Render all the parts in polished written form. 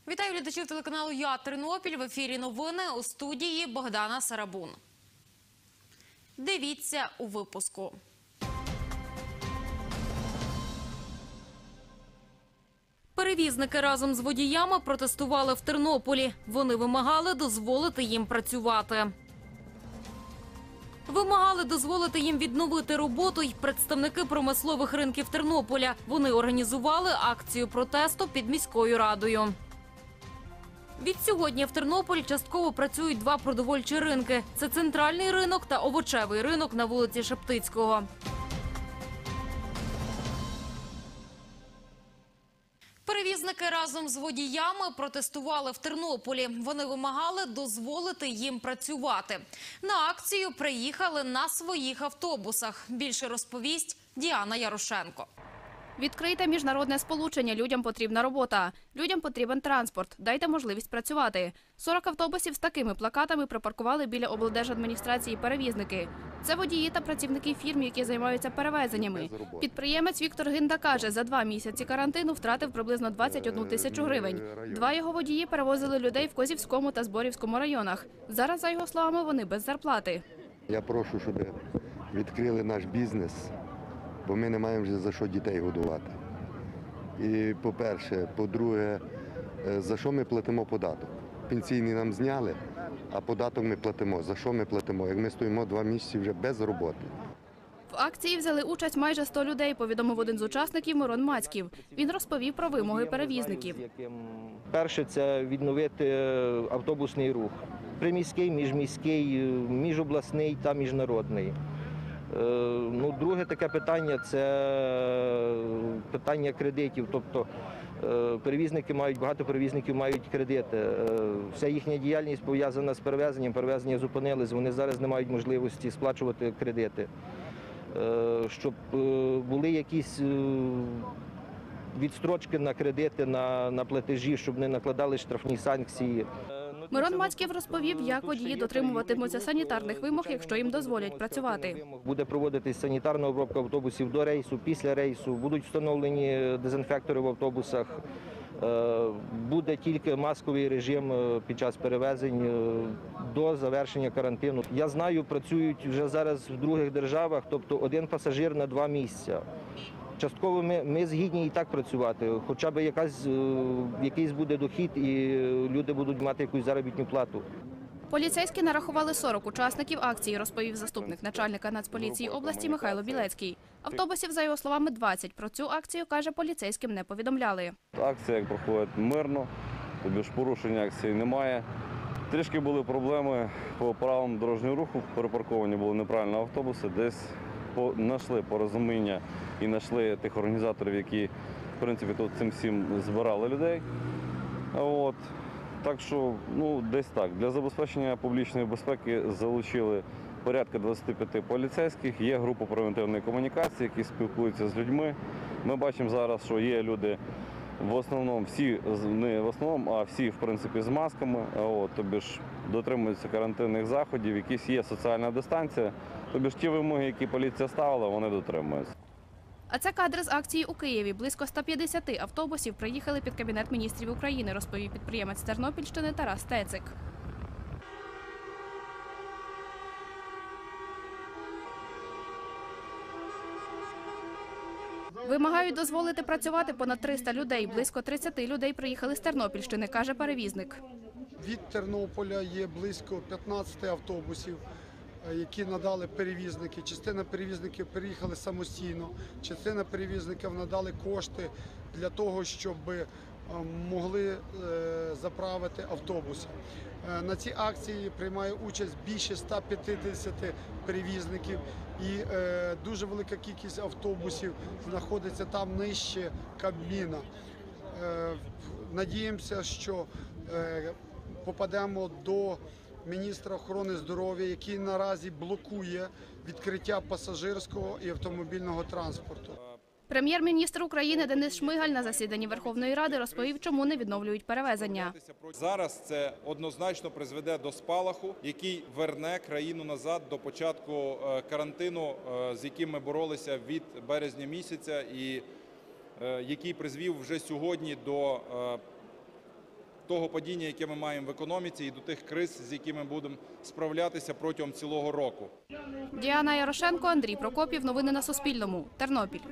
Вітаю глядачів телеканалу «Я Тернопіль». В ефірі новини, у студії Богдана Сарабун. Дивіться у випуску. Перевізники разом з водіями протестували в Тернополі. Вони вимагали дозволити їм працювати. Вимагали дозволити їм відновити роботу й представники промислових ринків Тернополя. Вони організували акцію протесту під міською радою. Відсьогодні в Тернополі частково працюють два продовольчі ринки. Це центральний ринок та овочевий ринок на вулиці Шептицького. Перевізники разом з водіями протестували в Тернополі. Вони вимагали дозволити їм працювати. На акцію приїхали на своїх автобусах. Більше розповість Діана Ярошенко. Відкрийте міжнародне сполучення, людям потрібна робота. Людям потрібен транспорт. Дайте можливість працювати. 40 автобусів з такими плакатами припаркували біля облдержадміністрації перевізники. Це водії та працівники фірм, які займаються перевезеннями. Підприємець Віктор Гинда каже, за 2 місяці карантину втратив приблизно 21 тисячу гривень. 2 його водії перевозили людей в Козівському та Зборівському районах. Зараз, за його словами, вони без зарплати. Я прошу, щоб відкрили наш бізнес, бо ми не маємо вже за що дітей годувати. І по-перше, по-друге, за що ми платимо податок? Пенсійний нам зняли, а податок ми платимо. За що ми платимо? Як ми стоїмо 2 місяці вже без роботи. В акції взяли участь майже 100 людей, повідомив один з учасників Мирон Мацьків. Він розповів про вимоги перевізників. Перше – це відновити автобусний рух. Приміський, міжміський, міжобласний та міжнародний. Друге таке питання – це питання кредитів. Тобто багато перевізників мають кредити. Вся їхня діяльність пов'язана з перевезенням. Перевезення зупинились, вони зараз не мають можливості сплачувати кредити. Щоб були якісь відстрочки на кредити, на платежі, щоб не накладали штрафні санкції. Мирон Мацьків розповів, як водії дотримуватимуться санітарних вимог, якщо їм дозволять працювати. Буде проводитись санітарна обробка автобусів до рейсу, після рейсу, будуть встановлені дезінфектори в автобусах, буде тільки масковий режим під час перевезень до завершення карантину. Я знаю, працюють вже зараз в других державах, тобто 1 пасажир на 2 місця. Частково ми згідні і так працювати, хоча б якийсь буде дохід і люди будуть мати якусь заробітну плату. Поліцейські нарахували 40 учасників акції, розповів заступник начальника Нацполіції області Михайло Білецький. Автобусів, за його словами, 20. Про цю акцію, каже, поліцейським не повідомляли. Акція проходить мирно, тобі ж порушень акції немає. Трішки були проблеми по правилам дорожнього руху, перепарковані були неправильно автобуси, десь знайшли порозуміння і знайшли тих організаторів, які, в принципі, тут цим всім збирали людей. Так що, десь так. Для забезпечення публічної безпеки залучили порядка 25 поліцейських, є група превентивної комунікації, які спілкуються з людьми. Ми бачимо зараз, що є люди, в основному, не в основному, а всі, в принципі, з масками, тобі ж дотримуються карантинних заходів, якісь є соціальна дистанція, тобі ж ті вимоги, які поліція ставила, вони дотримуються. А це кадри з акції у Києві. Близько 150 автобусів приїхали під Кабінет міністрів України, розповів підприємець Тернопільщини Тарас Тецик. Вимагають дозволити працювати понад 300 людей. Близько 30 людей приїхали з Тернопільщини, каже перевізник. Від Тернополя є близько 15 автобусів, які надали перевізники. Частина перевізників приїхали самостійно, частина перевізників надали кошти для того, щоб могли заправити автобуси. На цій акції приймає участь більше 150 перевізників і дуже велика кількість автобусів знаходиться там нижче Кабміна. Надіємося, що попадемо до міністра охорони здоров'я, який наразі блокує відкриття пасажирського і автомобільного транспорту. Прем'єр-міністр України Денис Шмигаль на засіданні Верховної Ради розповів, чому не відновлюють перевезення. Зараз це однозначно призведе до спалаху, який верне країну назад до початку карантину, з яким ми боролися від березня місяця і який призвів вже сьогодні до того падіння, яке ми маємо в економіці, і до тих криз, з якими будемо справлятися протягом цілого року. Діана Ярошенко, Андрій Прокопів. Новини на Суспільному. Тернопіль.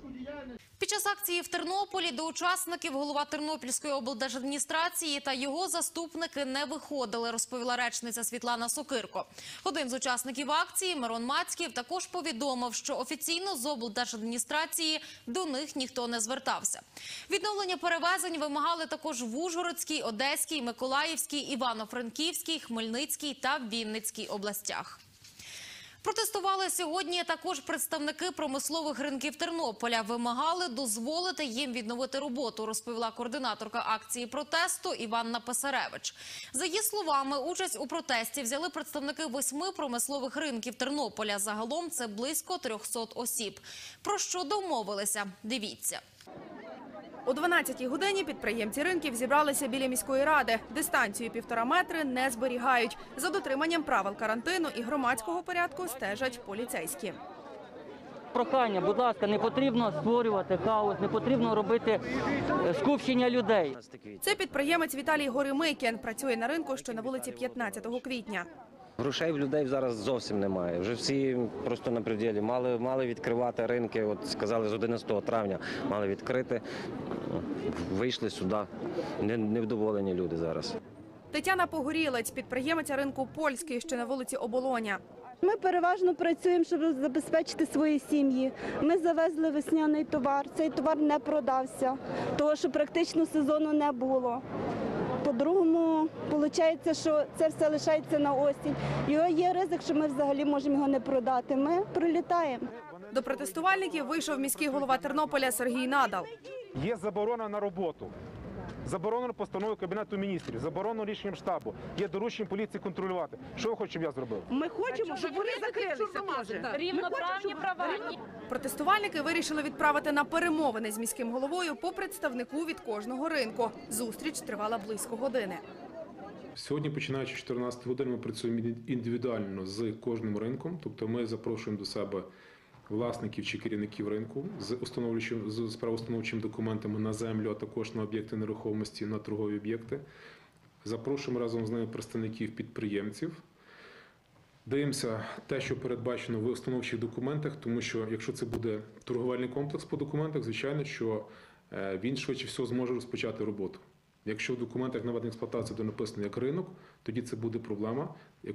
Під час акції в Тернополі до учасників голова Тернопільської облдержадміністрації та його заступники не виходили, розповіла речниця Світлана Сокирко. Один з учасників акції, Мирон Мацьків, також повідомив, що офіційно з облдержадміністрації до них ніхто не звертався. Відновлення перевезень вимагали також в Ужгородській, Одеській, Миколаївській, Івано-Франківській, Хмельницькій та Вінницькій областях. Протестували сьогодні також представники промислових ринків Тернополя. Вимагали дозволити їм відновити роботу, розповіла координаторка акції протесту Іванна Писаревич. За її словами, участь у протесті взяли представники 8 промислових ринків Тернополя. Загалом це близько 300 осіб. Про що домовилися? Дивіться. О 12-й годині підприємці ринків зібралися біля міської ради. Дистанцію 1,5 метри не зберігають. За дотриманням правил карантину і громадського порядку стежать поліцейські. Прохання, будь ласка, не потрібно створювати хаос, не потрібно робити скупчення людей. Це підприємець Віталій Горемикін. Працює на ринку, що на вулиці 15 квітня. Грошей в людей зараз зовсім немає. Вже всі просто на пределі. Мали відкривати ринки, от сказали з 11 травня мали відкрити. Вийшли сюди. Невдоволені люди зараз. Тетяна Погорілець, підприємиця ринку Польський, що на вулиці Оболоня. Ми переважно працюємо, щоб забезпечити свої сім'ї. Ми завезли весняний товар. Цей товар не продався, тому що практично сезону не було. По-другому, виходить, що це все лишається на осінь. Його є ризик, що ми взагалі можемо його не продати. Ми прилітаємо. До протестувальників вийшов міський голова Тернополя Сергій Надал. Є заборона на роботу. Заборонено постановою Кабінету міністрів, заборонено рішенням штабу, є доручення поліції контролювати. Що ви хочете, щоб я зробив? Ми хочемо, щоб вони закрилися. Рівноправні права. Протестувальники вирішили відправити на перемовини з міським головою по представнику від кожного ринку. Зустріч тривала близько години. Сьогодні, починаючи з 14 години, ми працюємо індивідуально з кожним ринком. Тобто ми запрошуємо до себе власників чи керівників ринку з правоустановчими документами на землю, а також на об'єкти нерухомості, на торгові об'єкти. Запрошуємо разом з ними представників підприємців. Дивимося те, що передбачено в установчих документах, тому що якщо це буде торговельний комплекс по документах, звичайно, що він швидше всього зможе розпочати роботу. Якщо в документах наведення експлуатації буде написано як ринок, тоді це буде проблема,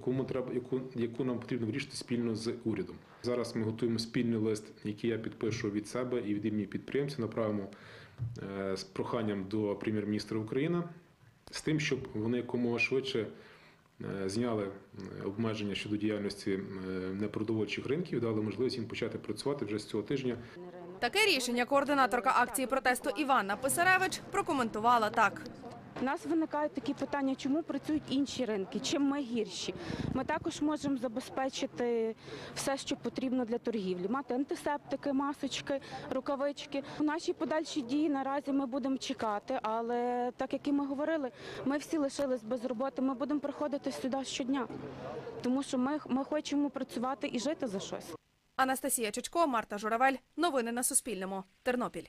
яку нам потрібно вирішити спільно з урядом. Зараз ми готуємо спільний лист, який я підпишу від себе і від імені підприємців, направимо з проханням до прем'єр-міністра України, з тим, щоб вони якомога швидше зняли обмеження щодо діяльності непродовольчих ринків, дали можливість їм почати працювати вже з цього тижня. Таке рішення координаторка акції протесту Іванна Писаревич прокоментувала так. У нас виникають такі питання, чому працюють інші ринки, чим ми гірші. Ми також можемо забезпечити все, що потрібно для торгівлі. Мати антисептики, масочки, рукавички. У наші подальші дії наразі ми будемо чекати, але так, як і ми говорили, ми всі лишились без роботи, ми будемо приходити сюди щодня, тому що ми хочемо працювати і жити за щось. Анастасія Чичко, Марта Журавель. Новини на Суспільному. Тернопіль.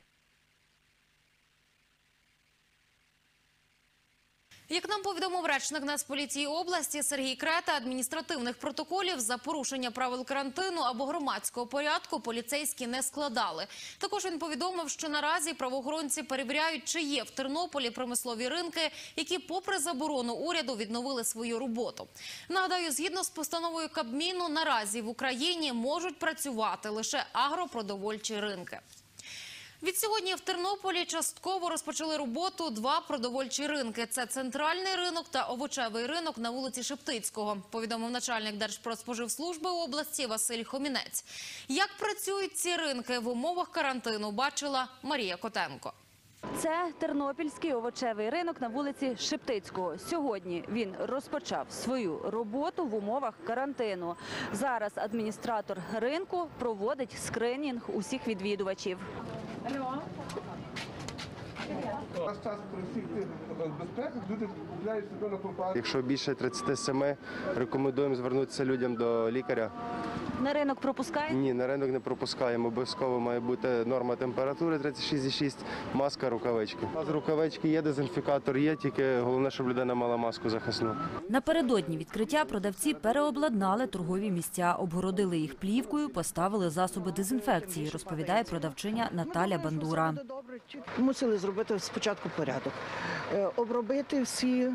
Як нам повідомив речник Нацполіції області Сергій Крета, адміністративних протоколів за порушення правил карантину або громадського порядку поліцейські не складали. Також він повідомив, що наразі правоохоронці перевіряють, чи є в Тернополі промислові ринки, які попри заборону уряду відновили свою роботу. Нагадаю, згідно з постановою Кабміну, наразі в Україні можуть працювати лише агропродовольчі ринки. Відсьогодні в Тернополі частково розпочали роботу 2 продовольчі ринки. Це центральний ринок та овочевий ринок на вулиці Шептицького, повідомив начальник Держпродспоживслужби області Василь Хомінець. Як працюють ці ринки в умовах карантину, бачила Марія Котенко. Це Тернопільський овочевий ринок на вулиці Шептицького. Сьогодні він розпочав свою роботу в умовах карантину. Зараз адміністратор ринку проводить скринінг усіх відвідувачів. Якщо більше 37, рекомендуємо звернутися людям до лікаря. На ринок пропускаєте? Ні, на ринок не пропускаємо. Обов'язково має бути норма температури 36,6, маска, рукавички. У нас рукавички є, дезінфікатор є, тільки головне, щоб людина мала маску захисну. Напередодні відкриття продавці переобладнали торгові місця, обгородили їх плівкою, поставили засоби дезінфекції, розповідає продавчиня Наталя Бандура. Мусили зробити спочатку порядок, обробити всі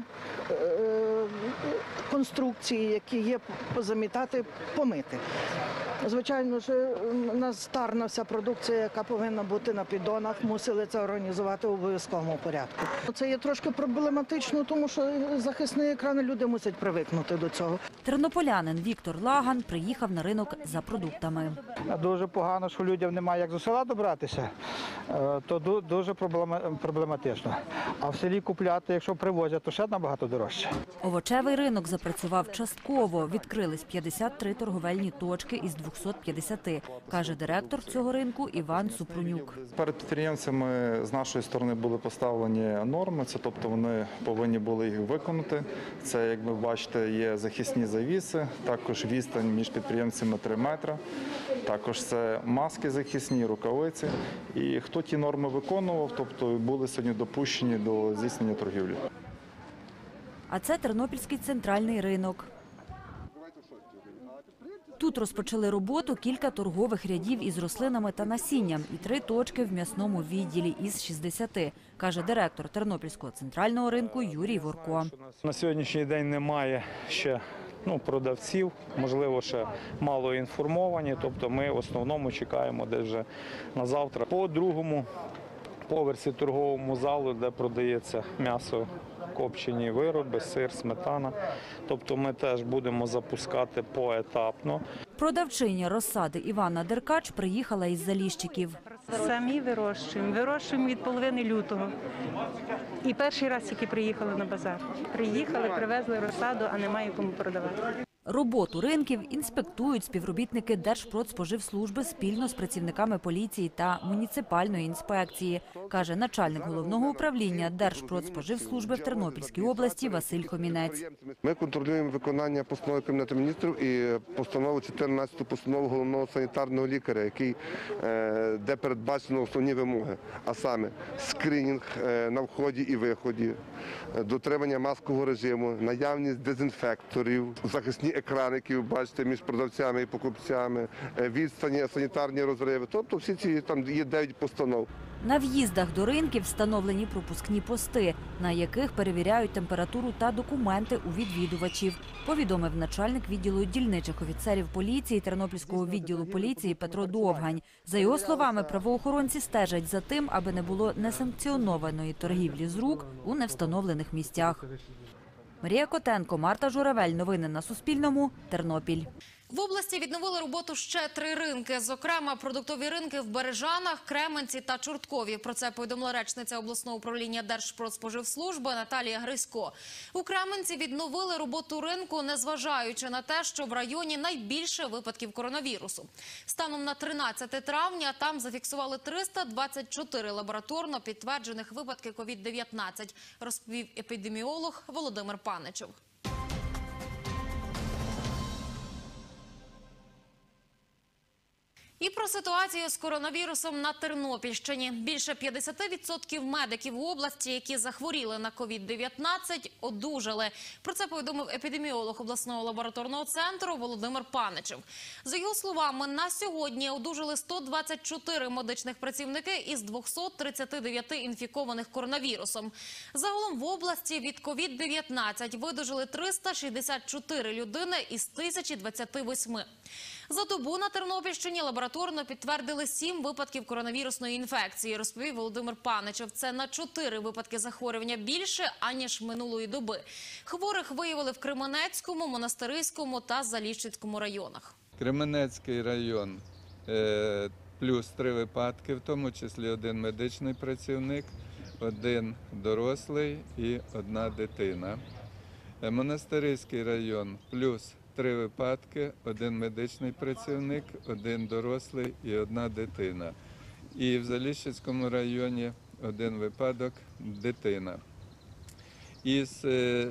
конструкції, які є, позамітати, помити. Звичайно ж, у нас старна вся продукція, яка повинна бути на піддонах, мусили це організувати в обов'язковому порядку. Це є трошки проблематично, тому що захисні екрани, люди мусять привикнути до цього. Тернополянин Віктор Лаган приїхав на ринок за продуктами. Дуже погано, що людям немає як до села добратися, то дуже проблематично. А в селі купляти, якщо привозять, то ще набагато дорожче. Овочевий ринок запрацював частково. Відкрились 53 торговельні точки із 250, каже директор цього ринку Іван Супрунюк. Перед підприємцями з нашої сторони були поставлені норми, це тобто вони повинні були їх виконати. Це, як ви бачите, є захисні завіси, також відстань між підприємцями 3 метри, також це маски захисні, рукавиці. І хто ті норми виконував, тобто були сьогодні допущені до здійснення торгівлі. А це Тернопільський центральний ринок. Тут розпочали роботу кілька торгових рядів із рослинами та насінням і 3 точки в м'ясному відділі із 60, каже директор Тернопільського центрального ринку Юрій Ворко. На сьогоднішній день немає ще продавців, можливо, ще мало інформовані, тобто ми в основному чекаємо десь вже на завтра. По другому поверсі торговому залу, де продається м'ясо, копчені вироби, сир, сметана. Тобто ми теж будемо запускати поетапно. Продавчиня розсади Іванна Деркач приїхала із Заліщиків. Самі вирощуємо від половини лютого. І перший раз тільки приїхали на базар. Приїхали, привезли розсаду, а немає кому продавати. Роботу ринків інспектують співробітники Держпродспоживслужби спільно з працівниками поліції та муніципальної інспекції, каже начальник головного управління Держпродспоживслужби в Тернопільській області Василь Хомінець. Ми контролюємо виконання постанови Кабінету міністрів і постанову 14-ту постанову головного санітарного лікаря, де передбачено основні вимоги, а саме скринінг на вході і виході, дотримання маскового режиму, наявність дезінфекторів, захисні екрани, які ви бачите між продавцями і покупцями, відстані, санітарні розриви. Тобто всі ці, там є 9 постанов. На в'їздах до ринків встановлені пропускні пости, на яких перевіряють температуру та документи у відвідувачів, повідомив начальник відділу дільничих офіцерів поліції Тернопільського відділу поліції Петро Довгань. За його словами, правоохоронці стежать за тим, аби не було несанкціонованої торгівлі з рук у невстановлених місцях. Марія Котенко, Марта Журавель. Новини на Суспільному. Тернопіль. В області відновили роботу ще 3 ринки. Зокрема, продуктові ринки в Бережанах, Кременці та Чорткові. Про це повідомила речниця обласного управління Держпродспоживслужби Наталія Грисько. У Кременці відновили роботу ринку, незважаючи на те, що в районі найбільше випадків коронавірусу. Станом на 13 травня там зафіксували 324 лабораторно підтверджених випадки COVID-19, розповів епідеміолог Володимир Паничев. І про ситуацію з коронавірусом на Тернопільщині. Більше 50% медиків в області, які захворіли на COVID-19, одужали. Про це повідомив епідеміолог обласного лабораторного центру Володимир Паничев. За його словами, на сьогодні одужали 124 медичних працівники із 239 інфікованих коронавірусом. Загалом в області від COVID-19 видужили 364 людини із 1028. За добу на Тернопільщині лабораторно підтвердили 7 випадків коронавірусної інфекції, розповів Володимир Паничев. Це на 4 випадки захворювання більше, аніж минулої доби. Хворих виявили в Кременецькому, Монастириському та Заліщицькому районах. Кременецький район плюс 3 випадки, в тому числі 1 медичний працівник, 1 дорослий і 1 дитина. Монастириський район плюс 3 випадки, 1 медичний працівник, 1 дорослий і 1 дитина. І в Заліщицькому районі один випадок дитина. Із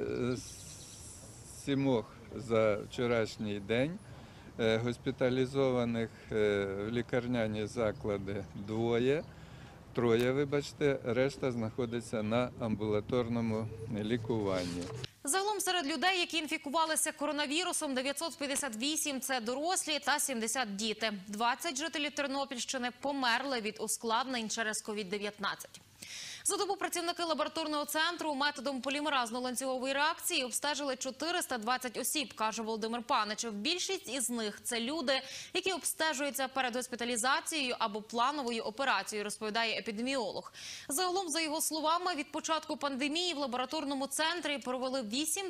7 за вчорашній день госпіталізованих в лікарняні заклади 3, решта знаходиться на амбулаторному лікуванні. Загалом серед людей, які інфікувалися коронавірусом, 958 – це дорослі та 70 – діти. 20 жителів Тернопільщини померли від ускладнень через COVID-19. За добу працівники лабораторного центру методом полімеразно-ланцюгової реакції обстежили 420 осіб, каже Володимир Паничев. Більшість із них – це люди, які обстежуються перед госпіталізацією або плановою операцією, розповідає епідеміолог. Загалом, за його словами, від початку пандемії в лабораторному центрі провели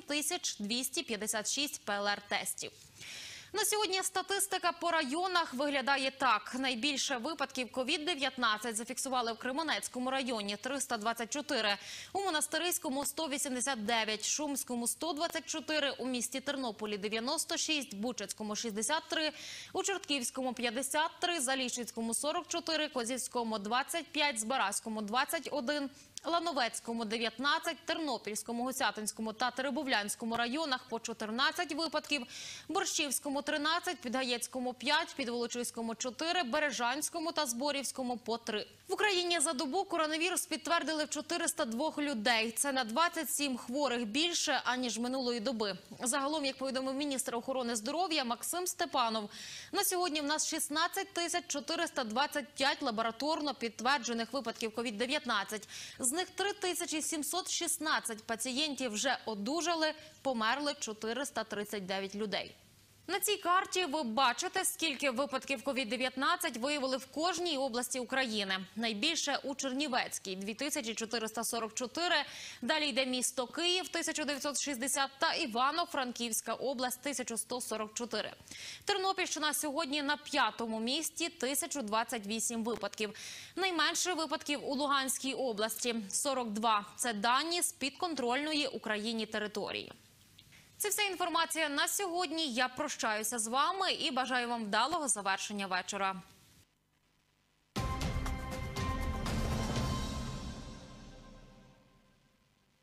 8256 ПЛР-тестів. На сьогодні статистика по районах виглядає так. Найбільше випадків COVID-19 зафіксували в Кременецькому районі – 324, у Монастириському – 189, Шумському – 124, у місті Тернополі – 96, Бучацькому – 63, у Чортківському – 53, Заліщицькому – 44, Козівському – 25, Збаразькому – 21, Лановецькому – 19, Тернопільському, Гусятинському та Теребовлянському районах по 14 випадків, Борщівському – 13, Підгаєцькому – 5, Підволочиському – 4, Бережанському та Зборівському – по 3. В Україні за добу коронавірус підтвердили в 402 людей. Це на 27 хворих більше, аніж минулої доби. Загалом, як повідомив міністр охорони здоров'я Максим Степанов, на сьогодні в нас 16 425 лабораторно підтверджених випадків COVID-19. З них 3716 пацієнтів вже одужали, померли 439 людей. На цій карті ви бачите, скільки випадків COVID-19 виявили в кожній області України. Найбільше у Чернівецькій – 2444, далі йде місто Київ – 1960 та Івано-Франківська область – 1144. Тернопільщина сьогодні на 5-му місці – 1028 випадків. Найменше випадків у Луганській області – 42. Це дані з підконтрольної Україні території. Це вся інформація на сьогодні. Я прощаюся з вами і бажаю вам вдалого завершення вечора.